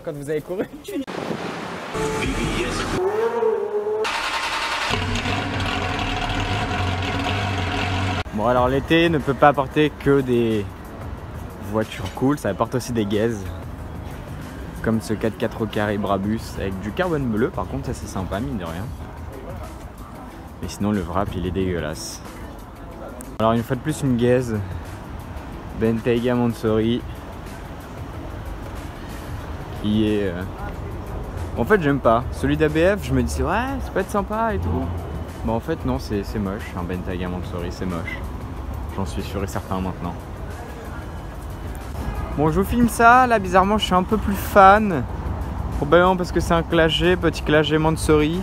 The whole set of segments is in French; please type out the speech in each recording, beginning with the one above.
quand vous avez couru. Bon alors l'été ne peut pas apporter que des voitures cool, ça apporte aussi des gazes. Comme ce 4x4 au carré Brabus avec du carbone bleu, par contre ça c'est sympa mine de rien. Mais sinon le wrap il est dégueulasse. Alors une fois de plus une gaze Bentayga Mansory qui est... En fait j'aime pas. Celui d'ABF je me dis ouais ça peut être sympa et tout. Bon en fait non c'est moche, un Bentayga Mansory c'est moche. J'en suis sûr et certain maintenant. Bon je vous filme ça, là bizarrement je suis un peu plus fan. Probablement parce que c'est un Clash G, petit Clash G Mansory.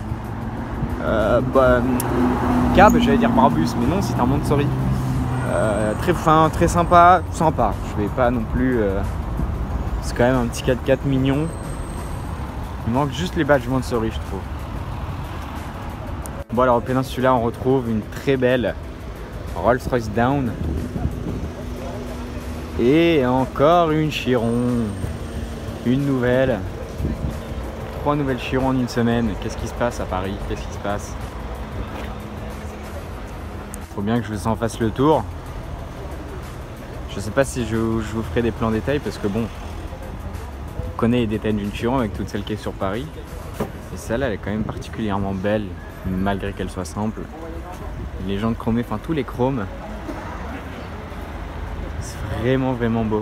Cab, j'allais dire Brabus, mais non c'est un Mansory. Très fin, très sympa, sympa. Je vais pas non plus... c'est quand même un petit 4x4 mignon. Il manque juste les badges Mansory je trouve. Bon alors au Péninsula on retrouve une très belle Rolls-Royce Down. Et encore une Chiron. Une nouvelle. 3 nouvelles Chiron en une semaine. Qu'est-ce qui se passe à Paris? Qu'est-ce qui se passe? Faut bien que je vous en fasse le tour. Je sais pas si je vous ferai des plans détails parce que bon, on connaît les détails d'une Chiron avec toute celle qui est sur Paris. Et celle-là elle est quand même particulièrement belle malgré qu'elle soit simple. Les jantes chromées, enfin tous les chromes. C'est vraiment beau.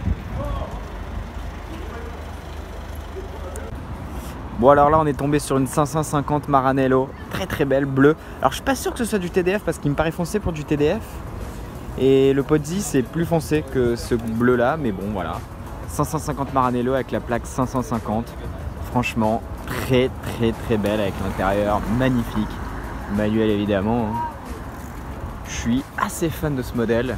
Bon alors là on est tombé sur une 550 Maranello, très belle, bleue. Alors je suis pas sûr que ce soit du TDF parce qu'il me paraît foncé pour du TDF. Et le Pozzi c'est plus foncé que ce bleu là, mais bon voilà. 550 Maranello avec la plaque 550. Franchement très belle avec l'intérieur magnifique. Manuel évidemment. Je suis assez fan de ce modèle.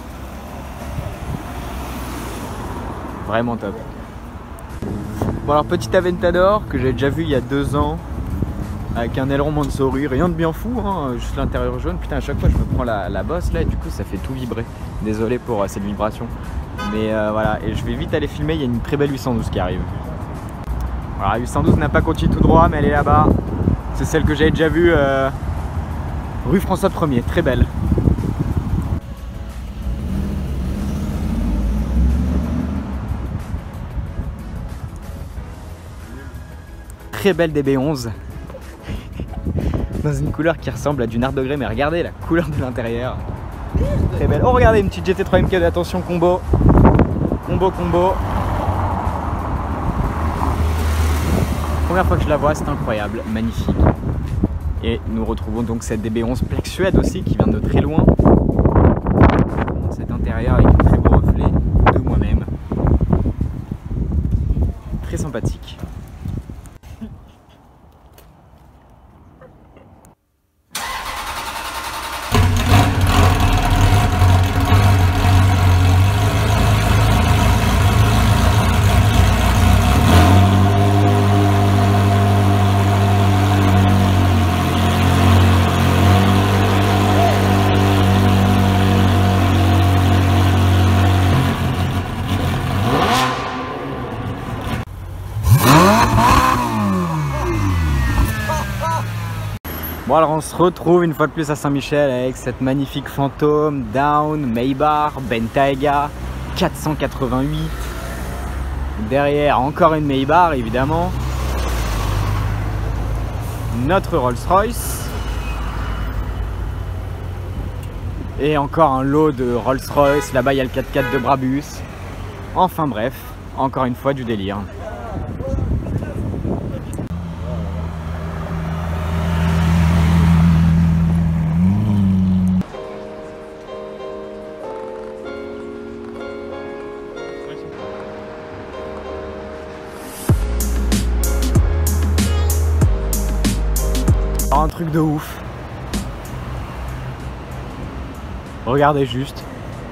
Vraiment top. Bon alors petit Aventador que j'ai déjà vu il y a 2 ans avec un aileron Mansory, rien de bien fou, hein, juste l'intérieur jaune. Putain à chaque fois je me prends la bosse là et du coup ça fait tout vibrer. Désolé pour cette vibration. Mais voilà, et je vais vite aller filmer, il y a une très belle 812 qui arrive. Voilà, 812 n'a pas continué tout droit mais elle est là-bas. C'est celle que j'avais déjà vue rue François 1er, très belle. Très belle DB11 dans une couleur qui ressemble à du nard de grès, mais regardez la couleur de l'intérieur, très belle. Oh regardez une petite GT3 MK, attention combo. Première fois que je la vois, c'est incroyable, magnifique. Et nous retrouvons donc cette DB11 plaque Suède aussi qui vient de très loin. Cet intérieur avec un très beau reflet de moi-même, très sympathique. Bon alors on se retrouve une fois de plus à Saint-Michel avec cette magnifique fantôme, Down, Maybach, Bentayga, 488. Derrière encore une Maybach évidemment. Notre Rolls-Royce. Et encore un lot de Rolls-Royce, là-bas il y a le 4x4 de Brabus. Enfin bref, encore une fois du délire. Un truc de ouf. Regardez juste.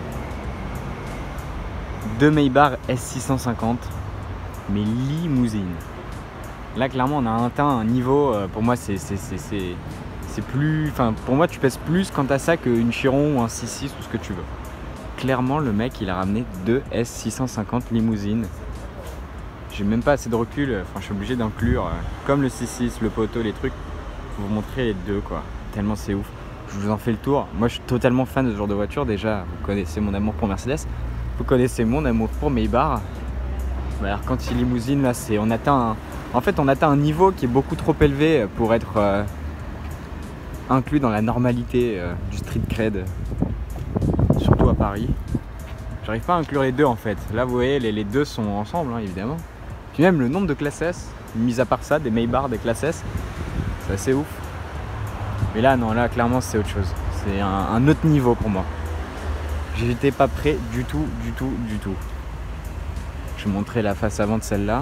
2 Maybach S650. Mais limousine. Là clairement on a atteint un niveau. Pour moi c'est plus. Enfin pour moi tu pèses plus quant à ça qu'une Chiron ou un 6.6 ou ce que tu veux. Clairement le mec il a ramené 2 S650 limousine. j'ai même pas assez de recul, enfin je suis obligé d'inclure comme le 6.6, le poteau, les trucs, pour vous montrer les deux quoi, tellement c'est ouf. Je vous en fais le tour. Moi je suis totalement fan de ce genre de voiture. Déjà vous connaissez mon amour pour Mercedes, vous connaissez mon amour pour Maybach. Alors quand il limousine là, on atteint un niveau qui est beaucoup trop élevé pour être inclus dans la normalité du street cred, surtout à Paris. J'arrive pas à inclure les deux en fait. Là vous voyez les deux sont ensemble hein, évidemment. Puis même le nombre de classes S, mis à part ça, des Maybach, des classes S, c'est assez ouf. Mais là non, là clairement c'est autre chose. C'est un autre niveau pour moi. J'étais pas prêt du tout. Je vais montrer la face avant de celle-là.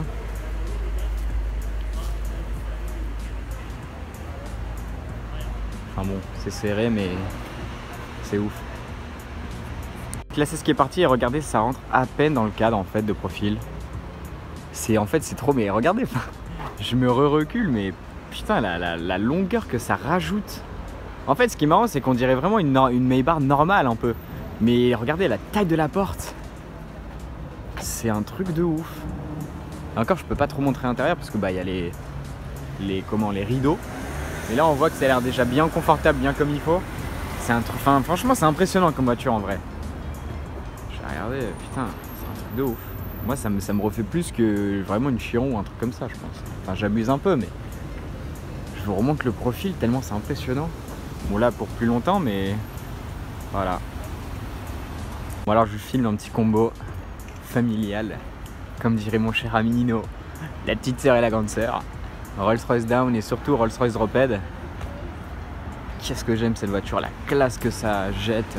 Enfin bon, c'est serré mais c'est ouf. Classe S qui est parti et regardez, ça rentre à peine dans le cadre en fait de profil. C'est trop, mais regardez, je me recule mais putain la longueur que ça rajoute. En fait ce qui est marrant c'est qu'on dirait vraiment une Maybach normale un peu. Mais regardez la taille de la porte. C'est un truc de ouf. Encore je peux pas trop montrer l'intérieur parce que bah il y a les rideaux. Mais là on voit que ça a l'air déjà bien confortable, bien comme il faut. C'est un truc, franchement c'est impressionnant comme voiture en vrai. Regardez, putain, c'est un truc de ouf. Moi ça me refait plus que vraiment une Chiron ou un truc comme ça je pense. Enfin j'abuse un peu mais je vous remonte le profil tellement c'est impressionnant. Bon là pour plus longtemps mais voilà. Bon alors je filme un petit combo familial, comme dirait mon cher ami Nino, la petite sœur et la grande sœur. Rolls-Royce Down et surtout Rolls-Royce Drophead. Qu'est-ce que j'aime cette voiture, la classe que ça jette.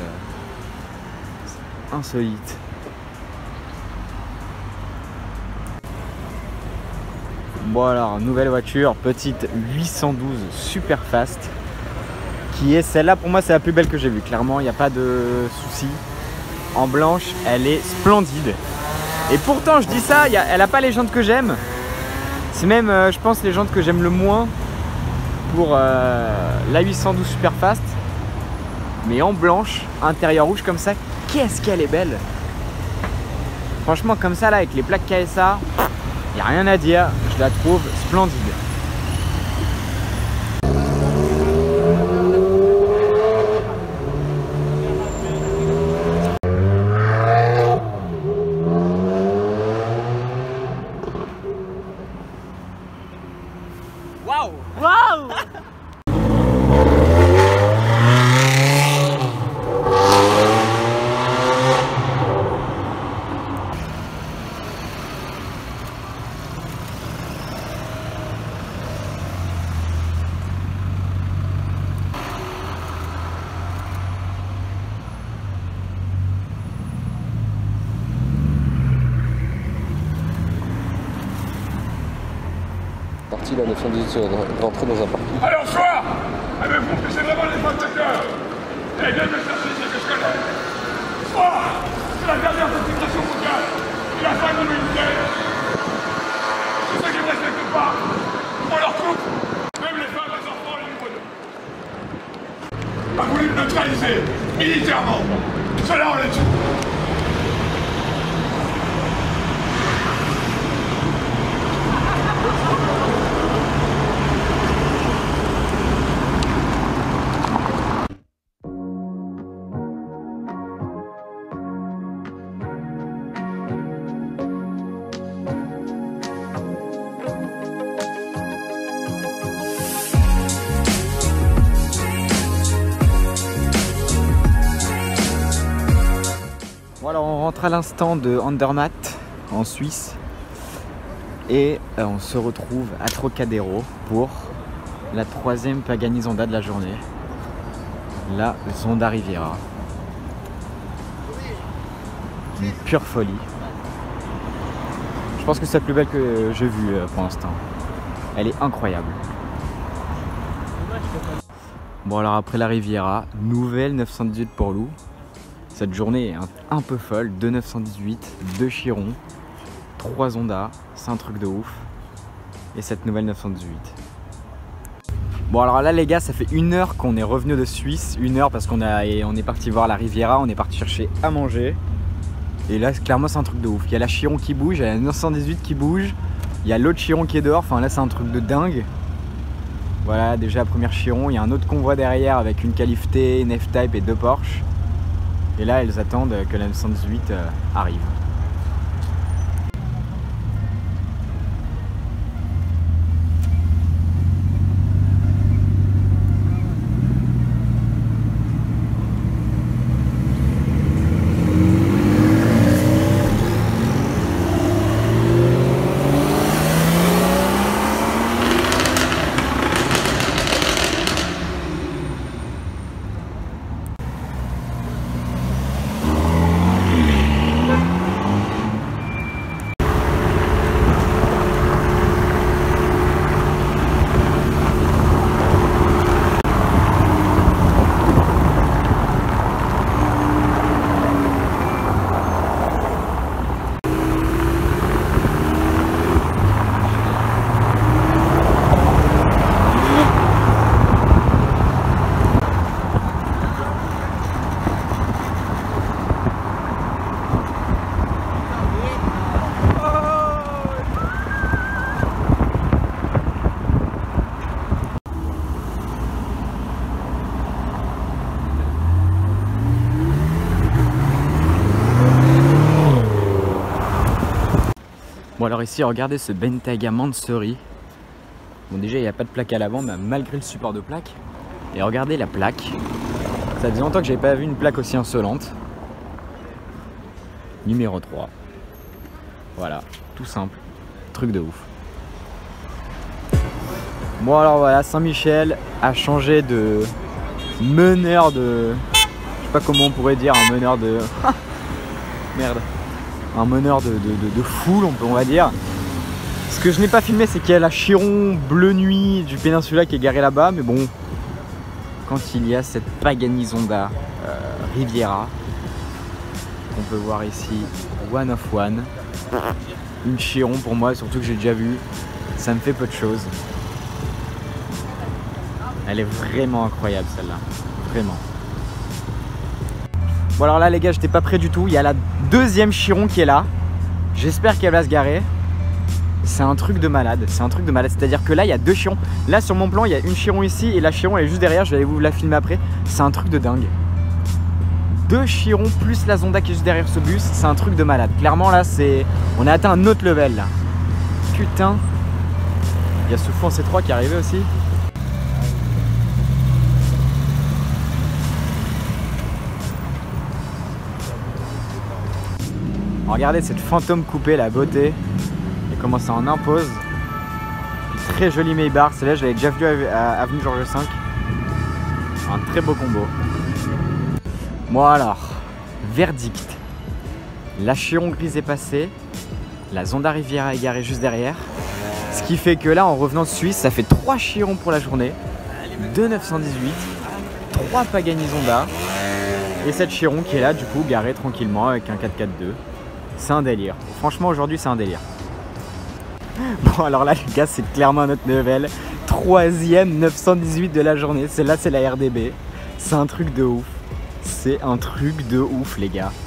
Insolite. Bon alors, nouvelle voiture, petite 812 super fast, qui est celle-là, pour moi c'est la plus belle que j'ai vue, clairement il n'y a pas de souci. En blanche, elle est splendide. Et pourtant je dis ça, elle n'a pas les jantes que j'aime. C'est même, je pense, les jantes que j'aime le moins pour la 812 super fast. Mais en blanche, intérieur rouge comme ça, qu'est-ce qu'elle est belle. Franchement comme ça là avec les plaques KSA, il n'y a rien à dire, je la trouve splendide. Waouh! Waouh! Parti la 918 rentrer dans un parking. Alors soir, mais vous empêchez vraiment les facteurs. Eh bien, me chercher ce que je connais. Soir, c'est la dernière intégration mondiale et la fin de l'humanité. Tous ceux qui ne respectent pas, on leur coupe, même les femmes, les enfants, les nouveau-nés. A voulu me neutraliser militairement. Cela on l'a dit. Alors on rentre à l'instant de Andermatt en Suisse et on se retrouve à Trocadéro pour la troisième Pagani Zonda de la journée, la Zonda Riviera. Une pure folie. Je pense que c'est la plus belle que j'ai vue pour l'instant. Elle est incroyable. Bon alors après la Riviera, nouvelle 918 pour Lou. Cette journée est un peu folle, 2 918, 2 Chiron, 3 Zonda, c'est un truc de ouf. Et cette nouvelle 918. Bon alors là les gars, ça fait 1 heure qu'on est revenu de Suisse, 1 heure parce qu'on est parti voir la Riviera, on est parti chercher à manger. Et là clairement c'est un truc de ouf. Il y a la Chiron qui bouge, il y a la 918 qui bouge, il y a l'autre Chiron qui est dehors, enfin là c'est un truc de dingue. Voilà déjà la première Chiron, il y a un autre convoi derrière avec une Calif T, une F-Type et 2 Porsche. Et là elles attendent que la 918 arrive. Bon alors ici regardez ce Bentayga Mansory. Bon déjà il n'y a pas de plaque à l'avant mais malgré le support de plaque. Et regardez la plaque. Ça faisait longtemps que j'avais pas vu une plaque aussi insolente. Numéro 3. Voilà, tout simple. Truc de ouf. Bon alors voilà, Saint-Michel a changé de meneur de... Je sais pas comment on pourrait dire, un meneur de... Merde. Un meneur de foule, on va dire. Ce que je n'ai pas filmé, c'est qu'il y a la Chiron Bleu Nuit du Peninsula qui est garée là-bas. Mais bon, quand il y a cette Pagani Zonda Riviera, qu'on peut voir ici, One of One. Une Chiron pour moi, surtout que j'ai déjà vu. Ça me fait peu de choses. Elle est vraiment incroyable celle-là. Vraiment. Bon alors là les gars, j'étais pas prêt du tout. Il y a la deuxième Chiron qui est là. J'espère qu'elle va se garer. C'est un truc de malade. C'est un truc de malade. C'est-à-dire que là il y a 2 Chirons. Là sur mon plan il y a une Chiron ici et la Chiron elle est juste derrière. Je vais vous la filmer après. C'est un truc de dingue. 2 Chirons plus la Zonda qui est juste derrière ce bus. C'est un truc de malade. Clairement là c'est... On a atteint un autre level là. Putain. Il y a ce fou en C3 qui est arrivé aussi. Regardez cette fantôme coupée, la beauté. Et comment ça en impose. Puis très joli Maybach. Celle-là, je l'avais déjà vu à Avenue Georges V. Un très beau combo. Bon alors, verdict. La Chiron grise est passée. La Zonda Riviera est garée juste derrière. Ce qui fait que là, en revenant de Suisse, ça fait 3 Chirons pour la journée. 2 918. 3 Pagani Zonda. Et cette Chiron qui est là, du coup, garée tranquillement avec un 4x4-2. C'est un délire. Franchement, aujourd'hui, c'est un délire. Bon, alors là, les gars, c'est clairement un autre level. 3e 918 de la journée. Celle-là, c'est la RDB. C'est un truc de ouf. C'est un truc de ouf, les gars.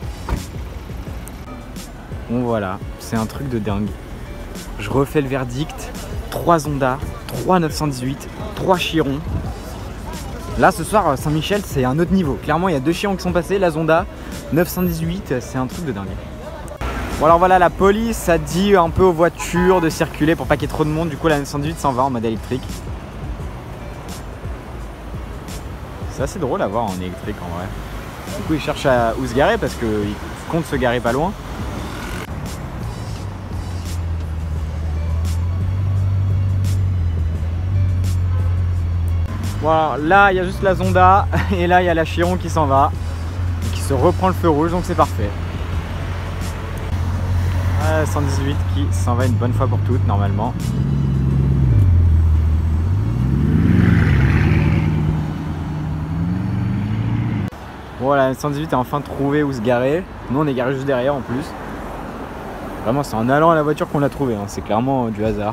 Bon, voilà. C'est un truc de dingue. Je refais le verdict. 3 Zonda, 3 918, 3 Chiron. Là, ce soir, Saint-Michel, c'est un autre niveau. Clairement, il y a 2 Chirons qui sont passés. La Zonda, 918, c'est un truc de dingue. Bon alors voilà, la police a dit un peu aux voitures de circuler pour pas qu'il y ait trop de monde. Du coup la 918 s'en va en mode électrique. C'est assez drôle à voir en électrique en vrai. Du coup ils cherchent à où se garer parce qu'ils comptent se garer pas loin. Voilà, là il y a juste la Zonda et là il y a la Chiron qui s'en va. Et qui se reprend le feu rouge, donc c'est parfait. 118 qui s'en va une bonne fois pour toutes normalement. Voilà, 118 a enfin trouvé où se garer. Nous on est garé juste derrière en plus. Vraiment c'est en allant à la voiture qu'on l'a trouvé, hein. C'est clairement du hasard.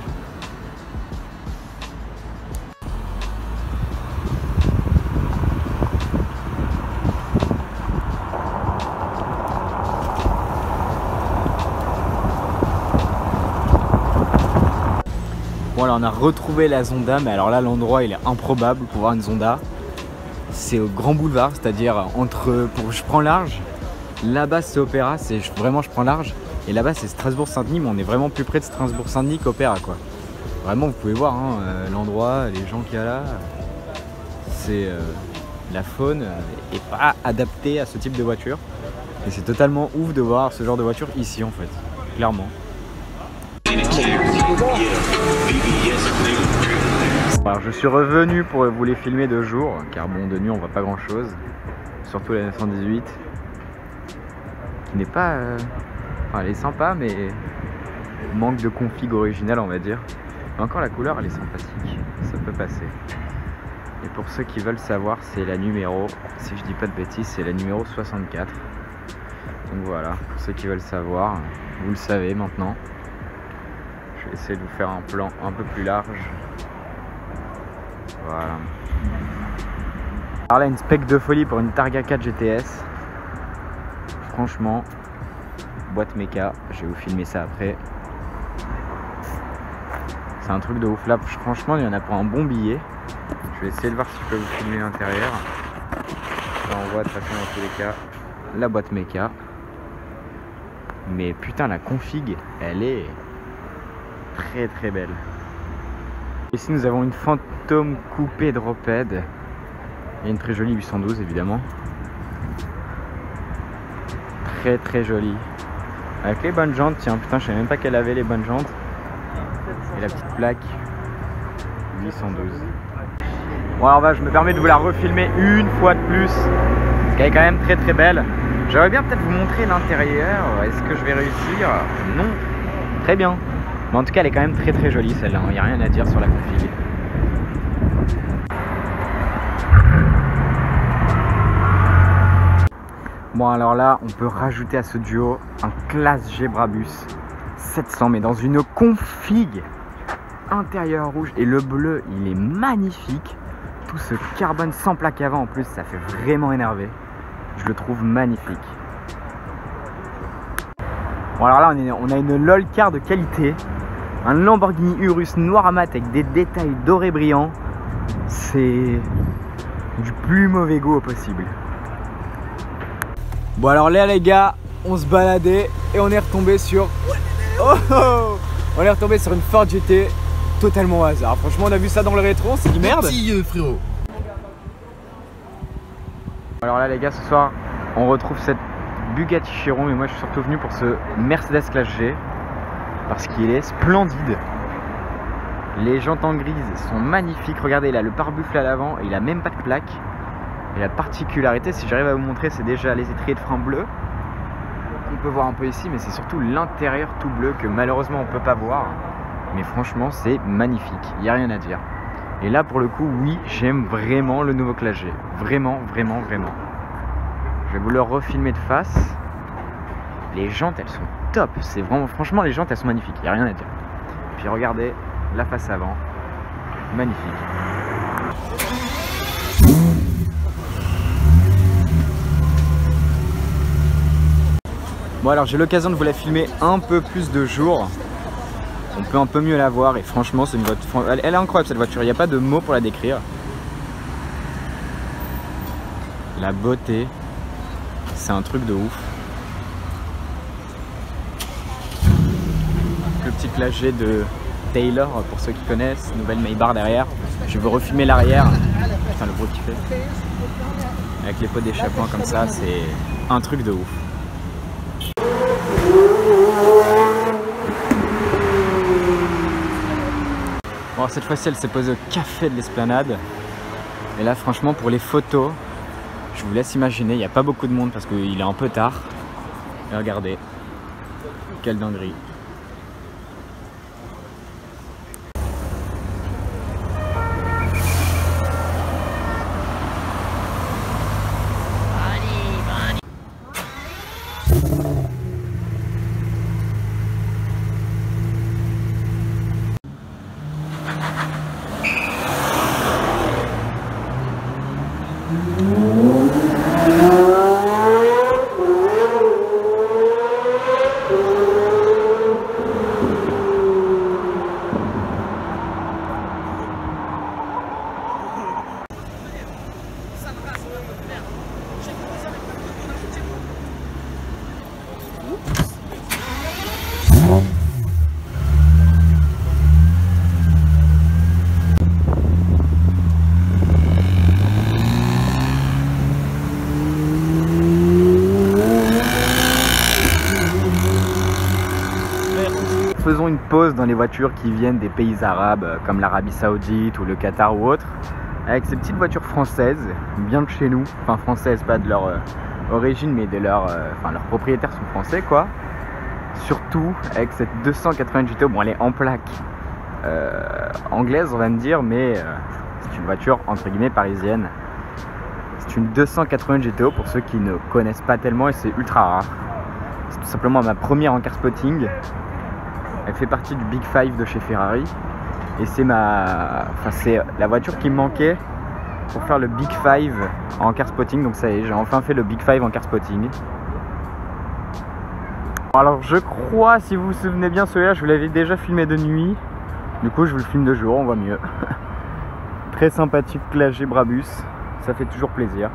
Bon alors on a retrouvé la Zonda, mais alors là l'endroit il est improbable pour voir une Zonda. C'est au Grand Boulevard, c'est-à-dire je prends large. Là-bas c'est Opéra, vraiment je prends large. Et là-bas c'est Strasbourg-Saint-Denis, mais on est vraiment plus près de Strasbourg-Saint-Denis qu'Opéra quoi. Vraiment vous pouvez voir hein, l'endroit, les gens qu'il y a là. C'est la faune est pas adaptée à ce type de voiture. Et c'est totalement ouf de voir ce genre de voiture ici en fait, clairement. Alors je suis revenu pour vous les filmer de jour, car bon de nuit on voit pas grand chose. Surtout la 918. Qui n'est pas... Enfin elle est sympa mais manque de config original on va dire. Mais encore la couleur elle est sympathique, ça peut passer. Et pour ceux qui veulent savoir c'est la numéro, si je dis pas de bêtises c'est la numéro 64. Donc voilà, pour ceux qui veulent savoir, vous le savez maintenant. Je vais essayer de vous faire un plan un peu plus large. Voilà. Alors là une spec de folie pour une Targa 4 GTS. Franchement, boîte méca, je vais vous filmer ça après. C'est un truc de ouf là, franchement il y en a pour un bon billet. Je vais essayer de voir si je peux vous filmer l'intérieur. Là on voit de toute façon dans tous les cas la boîte méca. Mais putain la config elle est très très belle. Ici nous avons une Phantom coupée Drophead et une très jolie 812 évidemment. Très très jolie. Avec les bonnes jantes, tiens putain je savais même pas qu'elle avait les bonnes jantes. Et la petite plaque 812. Bon alors je me permets de vous la refilmer une fois de plus. Parce qu'elle est quand même très très belle. J'aimerais bien peut-être vous montrer l'intérieur. Est-ce que je vais réussir? Non. Très bien. Mais en tout cas elle est quand même très très jolie celle-là. Il n'y a rien à dire sur la config. Bon alors là on peut rajouter à ce duo un classe G Brabus 700 mais dans une config intérieur rouge. Et le bleu il est magnifique. Tout ce carbone sans plaque avant en plus ça fait vraiment énerver. Je le trouve magnifique. Bon alors là on a une LOL car de qualité. Un Lamborghini Urus noir à mat avec des détails dorés brillants. C'est du plus mauvais goût au possible. Bon alors là les gars, on se baladait et on est retombé sur... On est retombé sur une Ford GT totalement au hasard. Franchement on a vu ça dans le rétro, on s'est dit merde. Merci frérot. Alors là les gars, ce soir on retrouve cette Bugatti Chiron, mais moi je suis surtout venu pour ce Mercedes Classe G parce qu'il est splendide. Les jantes en grise sont magnifiques, regardez là le pare-buffle à l'avant, il a même pas de plaque. Et la particularité, si j'arrive à vous montrer, c'est déjà les étriers de frein bleus qu'on peut voir un peu ici, mais c'est surtout l'intérieur tout bleu que malheureusement on peut pas voir. Mais franchement c'est magnifique, il n'y a rien à dire. Et là pour le coup oui, j'aime vraiment le nouveau Classe G. Vraiment, vraiment, vraiment. Je vais vous le refilmer de face. Les jantes elles sont top. C'est vraiment, franchement les jantes elles sont magnifiques, il n'y a rien à dire. Puis regardez la face avant. Magnifique. Bon alors j'ai l'occasion de vous la filmer un peu plus de jour. On peut un peu mieux la voir et franchement c'est une voiture, elle est incroyable cette voiture, il n'y a pas de mots pour la décrire. La beauté, c'est un truc de ouf. Le petit Classe G de Taylor pour ceux qui connaissent, nouvelle Maybach derrière. Je vais vous refilmer l'arrière. Putain le bruit qu'il fait. Avec les pots d'échappement comme ça, c'est un truc de ouf. Bon, cette fois-ci, elle s'est posée au café de l'Esplanade. Et là, franchement, pour les photos, je vous laisse imaginer, il n'y a pas beaucoup de monde parce qu'il est un peu tard. Et regardez, quelle dinguerie. faisons une pause dans les voitures qui viennent des pays arabes comme l'Arabie Saoudite ou le Qatar ou autre, avec ces petites voitures françaises, bien de chez nous, enfin françaises, pas de leur origine, mais de leur, leurs propriétaires sont français quoi. Surtout avec cette 280 GTO, bon elle est en plaque anglaise on va me dire, mais c'est une voiture entre guillemets parisienne. C'est une 280 GTO pour ceux qui ne connaissent pas tellement et c'est ultra rare. C'est tout simplement ma première en car spotting. Elle fait partie du Big Five de chez Ferrari et c'est c'est la voiture qui me manquait pour faire le Big Five en car spotting. Donc ça y est, j'ai enfin fait le Big Five en car spotting. Alors je crois, si vous vous souvenez bien, celui-là je vous l'avais déjà filmé de nuit. Du coup je vous le filme de jour, on voit mieux. Très sympathique Clagé Brabus, ça fait toujours plaisir.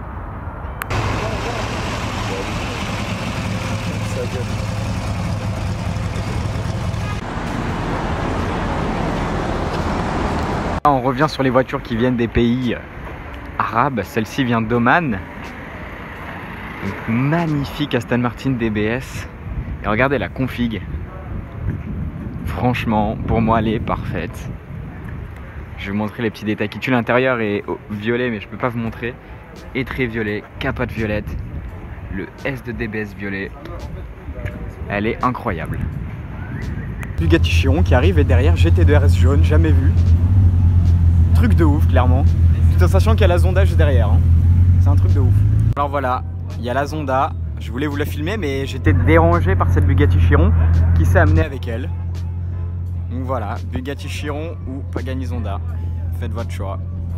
On revient sur les voitures qui viennent des pays arabes. Celle-ci vient d'Oman. Donc, magnifique Aston Martin DBS. Et regardez la config. Franchement, pour moi, elle est parfaite. Je vais vous montrer les petits détails qui tuent. L'intérieur est violet, mais je peux pas vous montrer. Et très violet, capote violette. Le S de DBS violet. Elle est incroyable. Bugatti Chiron qui arrive et derrière GT2 RS jaune, jamais vu. Truc de ouf, clairement. Tout en sachant qu'il y a la Zonda juste derrière. Hein. C'est un truc de ouf. Alors voilà, il y a la Zonda. Je voulais vous la filmer, mais j'étais dérangé par cette Bugatti Chiron qui s'est amenée avec elle. Donc voilà, Bugatti Chiron ou Pagani Zonda. Faites votre choix.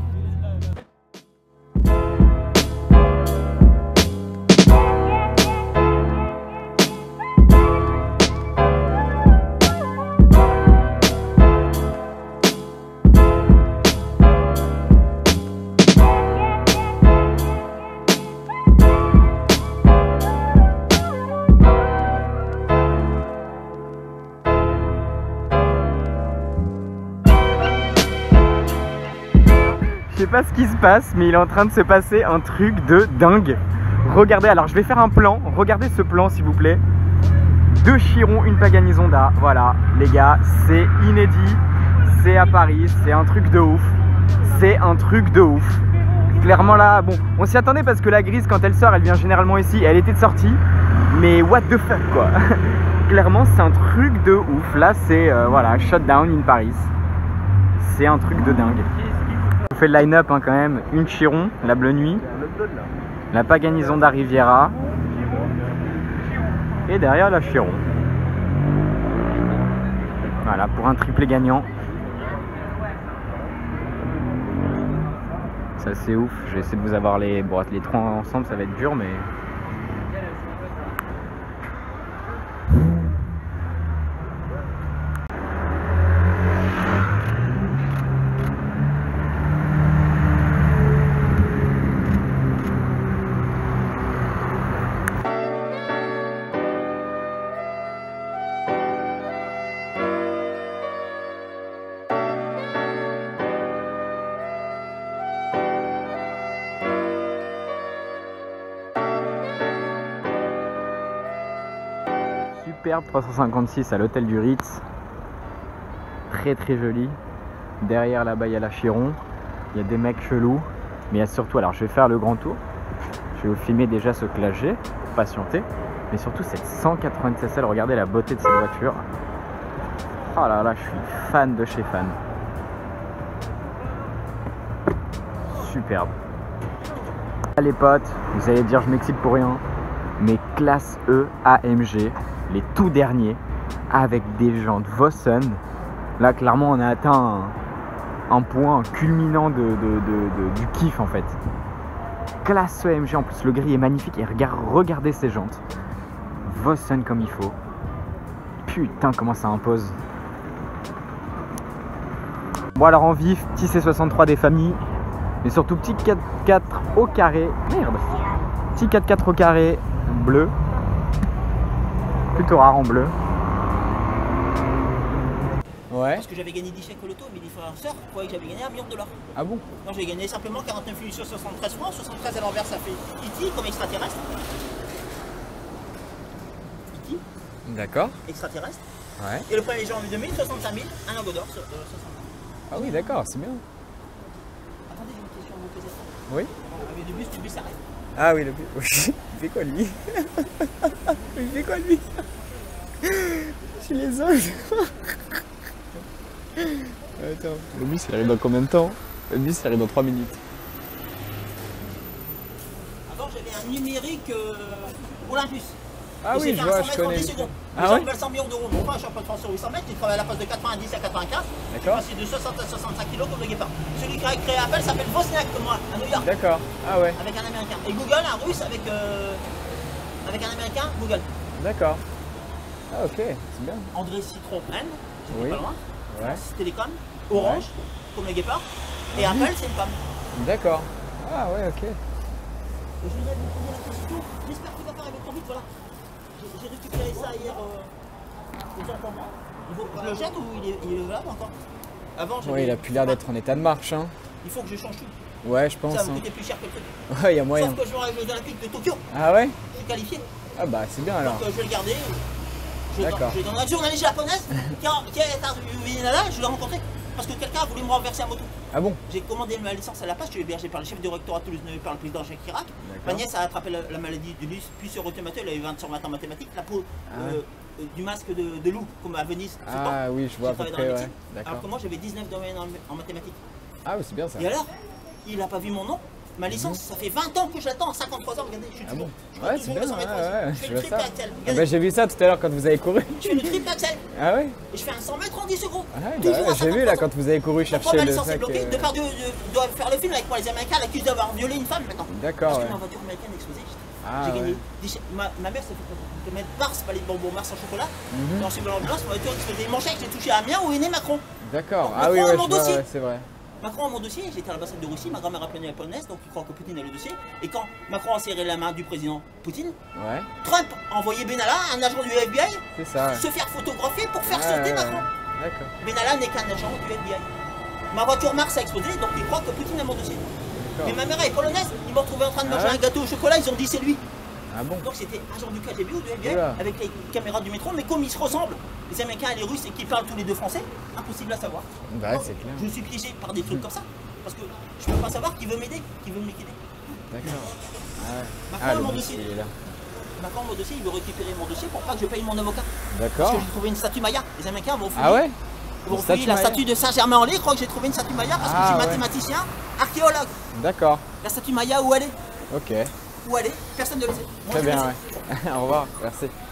Je sais pas ce qui se passe, mais il est en train de se passer un truc de dingue. Regardez, alors je vais faire un plan. Regardez ce plan s'il vous plaît. 2 Chiron, une Pagani Zonda. Voilà, les gars, c'est inédit. C'est à Paris, c'est un truc de ouf. C'est un truc de ouf. Clairement là, bon, on s'y attendait parce que la grise quand elle sort, elle vient généralement ici. Elle était de sortie, mais what the fuck quoi. Clairement, c'est un truc de ouf. Là, c'est voilà, shutdown in Paris. C'est un truc de dingue. On fait le line-up hein, quand même. Une Chiron, la Bleu Nuit, la Pagani Zonda Riviera et derrière la Chiron. Voilà, pour un triplé gagnant. Ça c'est ouf. Je vais essayer de vous avoir les trois ensemble, ça va être dur mais... Superbe 356 à l'hôtel du Ritz. Très très joli. Derrière là-bas il y a la Chiron. Il y a des mecs chelous. Mais il y a surtout, alors je vais faire le grand tour. Je vais vous filmer déjà ce Clagé pour patienter. Mais surtout cette 196L, regardez la beauté de cette voiture. Oh là là, je suis fan de chez fan. Superbe. Les potes, vous allez dire je m'excite pour rien. Mais classe E AMG, les tout derniers, avec des jantes Vossen. Là clairement on a atteint un point culminant du kiff en fait. Classe E AMG, en plus le gris est magnifique et regardez ces jantes. Vossen comme il faut. Putain comment ça impose. Bon alors en vif, petit C63 des familles. Mais surtout petit 4x4 au carré. Merde. Petit 4x4 au carré bleu. Plutôt rare en bleu. Ouais. Parce que j'avais gagné 10 chèques au loto, mais les frères et sœurs croyaient que j'avais gagné $1 million. Ah bon? Non, j'ai gagné simplement 49 000 sur 73 francs. 73 à l'envers, ça fait E.T. comme extraterrestre. E.T. D'accord. Extraterrestre. Ouais. Et le 1er janvier 2000, 65 000, un lingot d'or sur 60 000. Ah oui, d'accord, c'est bien. Attendez, j'ai une question à vous poser. Oui. Avec du bus s'arrête. Ah oui, le but. Oui. Il fait quoi lui? Il fait quoi lui? Chez les autres. Attends, le bus il arrive dans combien de temps? Le bus il arrive dans 3 minutes. Avant, j'avais un numérique Olympus. Ah Et oui, j'ai je fait vois, un 100 je mètres en connais. 10 secondes. Ah J'ai ouais? fait 100 millions d'euros. Bon, pas un champion de France sur 800 mètres, j'ai travaillé à la poste de 90 à 95. J'ai D'accord. passé de 60 à 65 kilos comme le guépard. Celui qui a créé Apple s'appelle Wozniak comme moi, à New York. D'accord. Ah ouais. Avec un américain. Et Google, un russe avec un américain, Google. D'accord. Ah ok, c'est bien. André Citron N, j'étais Oui. pas loin. Ouais. France Télécom, Orange, comme le guépard. Et Apple, c'est une femme. D'accord. Ah ouais, ok. Et je voudrais vous poser la question. J'espère qu'il va pas arriver trop vite, voilà. J'ai récupéré ça hier aux enfants. Je le jette ou il est là encore? Avant, Ouais, il a plus l'air d'être en état de marche, hein. Il faut que je change tout. Ouais, je pense. Ça va me Hein. coûter plus cher que le truc. Ouais, il y a moyen. Sauf que je vais aux Jeux Olympiques de Tokyo. Ah ouais? Je suis qualifié. Ah bah c'est bien alors. Donc je vais le garder. D'accord. Je vais dans une journaliste japonaise qui est interviewée là, je l'ai rencontré. Parce que quelqu'un a voulu me renverser à moto. Ah bon? J'ai commandé ma licence à la page, je suis hébergé par le chef du rectorat Toulouse par le président Jacques Chirac. Ma nièce a attrapé la maladie du puce automatique, elle a eu 20 sur 20 en mathématiques, la peau du masque de loup, comme à Venise. Ah oui, je vois à peu près, ouais. Alors D'accord. que moi j'avais 19 domaines en mathématiques. Ah oui, c'est bien ça. Et alors, il n'a pas vu mon nom. Ma licence, ça fait 20 ans que j'attends, 53 ans, regardez, je suis Ah toujours. bon? Je Ouais, cours c'est toujours bien, 200 mètres ouais, ouais, je fais je le vois triple ça. axel. Ah bah j'ai vu ça tout à l'heure quand vous avez couru. Je fais le triple axel. Ah ouais? Et je fais un 100 mètres en 10 secondes. Ah ouais, Toujours bah, à j'ai vu là 53 ans. quand vous avez couru Pourquoi chercher ma le licence est sac. bloquée Depardieu doit faire le film avec moi, les Américains l'accusent d'avoir violé une femme maintenant. D'accord, Parce ouais. que ma voiture américaine a explosé. Ah, J'ai gagné. ouais. Ma mère s'est fait mettre Mars, pas les bonbons Mars en chocolat. Mhm. Dans ce blanc blanc, ma voiture a explosé. Mon chèque, j'ai touché à Amiens où est né Macron. D'accord. Donc, Ah oui, Macron ouais, a mon je vois, dossier. ouais, c'est vrai. Macron a mon dossier, j'étais à l'ambassade de Russie, ma grand-mère apprenait la polonaise, donc il croit que Poutine a le dossier. Et quand Macron a serré la main du président Poutine, Ouais, Trump a envoyé Benalla, un agent du FBI, c'est ça. Ouais. se faire photographier pour faire Ouais, sauter ouais, Macron. ouais. D'accord. Benalla n'est qu'un agent du FBI. Ma voiture Mars a explosé, donc il croit que Poutine a mon dossier. Mais ma mère est polonaise, ils m'ont retrouvé en train de manger Ah ouais un gâteau au chocolat, ils ont dit c'est lui. Ah bon? Donc c'était agent du KGB ou du FBI Oula. avec les caméras du métro, mais comme ils se ressemblent, les Américains et les Russes, et qu'ils parlent tous les deux français, impossible à savoir. Bah Donc, c'est clair. je suis piégé par des trucs comme ça, parce que je peux pas savoir qui veut m'aider, qui veut me liquider. D'accord. Ah, ouais. Macron Ah, a le mon bus, dossier. il est là. Macron, mon dossier, il veut récupérer mon dossier pour pas que je paye mon avocat. Parce D'accord. que j'ai trouvé une statue Maya. Les Américains vont fouiller. Ah ouais? Ils vont Une fouiller statue la Maya. statue de Saint-Germain-en-Laye. Je crois que j'ai trouvé une statue Maya parce que Ah, je suis ouais. mathématicien, archéologue. D'accord. La statue Maya, où elle est? Ok. Où elle est? Personne ne le sait. Moi, Très je le bien, sais. ouais. Au revoir, merci.